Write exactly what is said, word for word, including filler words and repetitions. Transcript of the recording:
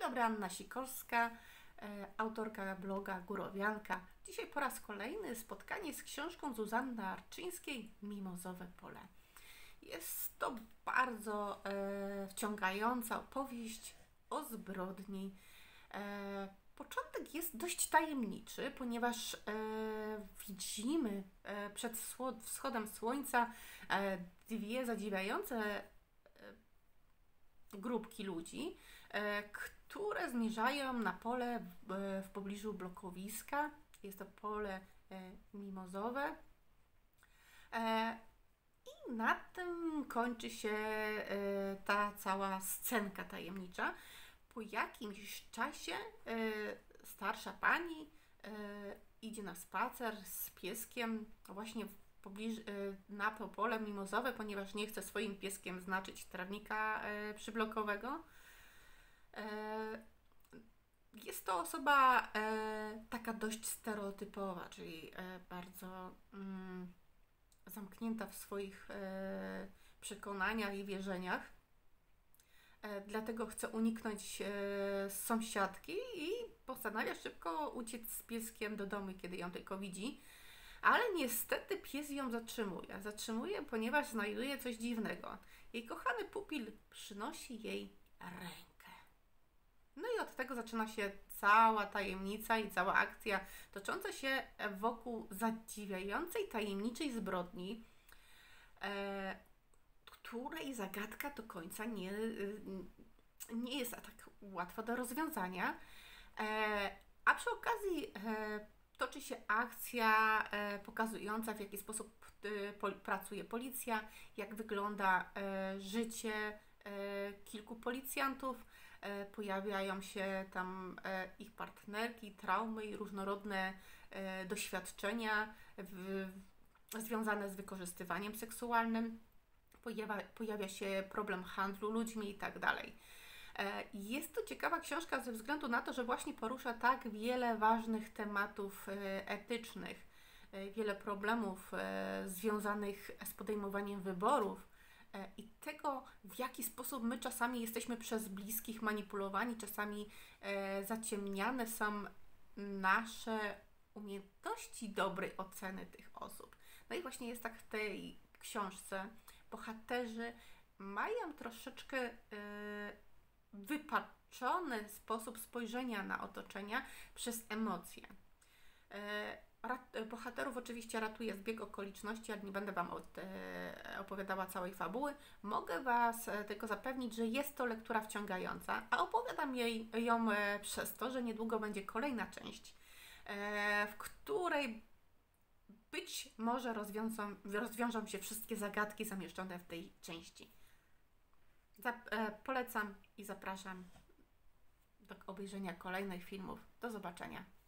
dobry, Anna Sikorska, e, autorka bloga Górowianka. Dzisiaj po raz kolejny spotkanie z książką Zuzanny Arczyńskiej Mimozowe pole. Jest to bardzo e, wciągająca opowieść o zbrodni. E, początek jest dość tajemniczy, ponieważ e, widzimy e, przed wschodem słońca e, dwie zadziwiające e, grupki ludzi, e, które zmierzają na pole w, w pobliżu blokowiska. Jest to pole e, mimozowe. E, I na tym kończy się e, ta cała scenka tajemnicza. Po jakimś czasie e, starsza pani e, idzie na spacer z pieskiem właśnie w pobliż, e, na to pole mimozowe, ponieważ nie chce swoim pieskiem znaczyć trawnika e, przyblokowego. E, jest to osoba e, taka dość stereotypowa, czyli e, bardzo mm, zamknięta w swoich e, przekonaniach i wierzeniach. E, dlatego chce uniknąć e, sąsiadki i postanawia szybko uciec z pieskiem do domu, kiedy ją tylko widzi. Ale niestety pies ją zatrzymuje. Zatrzymuje, ponieważ znajduje coś dziwnego. Jej kochany pupil przynosi jej rękę. No i od tego zaczyna się cała tajemnica i cała akcja tocząca się wokół zadziwiającej, tajemniczej zbrodni, e, której zagadka do końca nie, nie jest tak łatwa do rozwiązania. E, a przy okazji e, toczy się akcja e, pokazująca, w jaki sposób e, po, pracuje policja, jak wygląda e, życie e, kilku policjantów. E, pojawiają się tam e, ich partnerki, traumy i różnorodne e, doświadczenia w, związane z wykorzystywaniem seksualnym. Pojawia, pojawia się problem handlu ludźmi i tak dalej. Jest to ciekawa książka ze względu na to, że właśnie porusza tak wiele ważnych tematów etycznych, wiele problemów związanych z podejmowaniem wyborów i tego, w jaki sposób my czasami jesteśmy przez bliskich manipulowani, czasami zaciemniane są nasze umiejętności dobrej oceny tych osób. No i właśnie jest tak w tej książce. Bohaterzy mają troszeczkę wypaczony sposób spojrzenia na otoczenia przez emocje. Bohaterów oczywiście ratuje zbieg okoliczności, ale nie będę Wam opowiadała całej fabuły. Mogę Was tylko zapewnić, że jest to lektura wciągająca, a opowiadam jej, ją przez to, że niedługo będzie kolejna część, w której być może rozwiążą, rozwiążą się wszystkie zagadki zamieszczone w tej części. Zap- e, polecam i zapraszam do obejrzenia kolejnych filmów. Do zobaczenia.